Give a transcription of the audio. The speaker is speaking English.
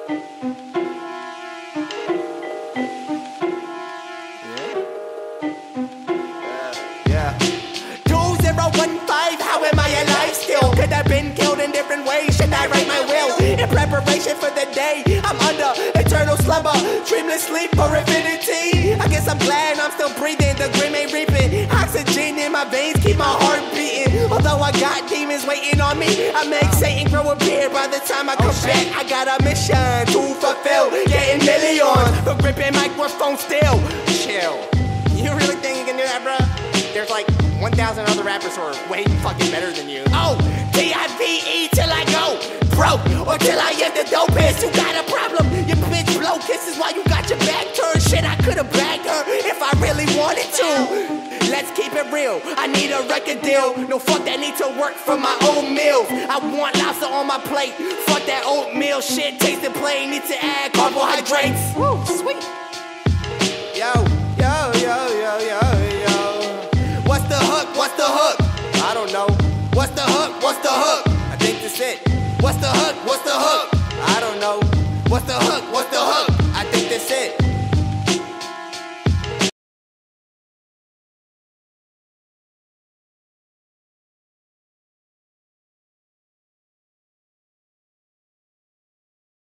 How am I alive still? Could have been killed in different ways. Should I write my will? In preparation for the day I'm under eternal slumber, dreamless sleep or infinity. I guess I'm glad I'm still breathing. The grim ain't reaping. Oxygen in my veins keep my heart beating. Although I got demons waiting on me, I make Satan grow a beard by the time I come back. I got a mission to fulfill, getting millions for gripping microphone still. Chill. You really think you can do that, bruh? There's like 1,000 other rappers who are way fucking better than you. Oh, D-I-V-E till I go broke, or till I am the dopest. You got a problem, your bitch blow kisses while you got your back turned. Shit, I could've bagged her if I really wanted to. Let's keep it real, I need a record deal. No, fuck that, need to work for my own meals. I want lobster on my plate, fuck that oatmeal shit. Tasting plain, need to add carbohydrates. Woo, sweet. Yo, yo, yo, yo, yo, yo. What's the hook? What's the hook? I don't know. What's the hook? What's the hook? I think that's it. What's the hook? What's the hook? I don't know. What's the hook? What's the hook?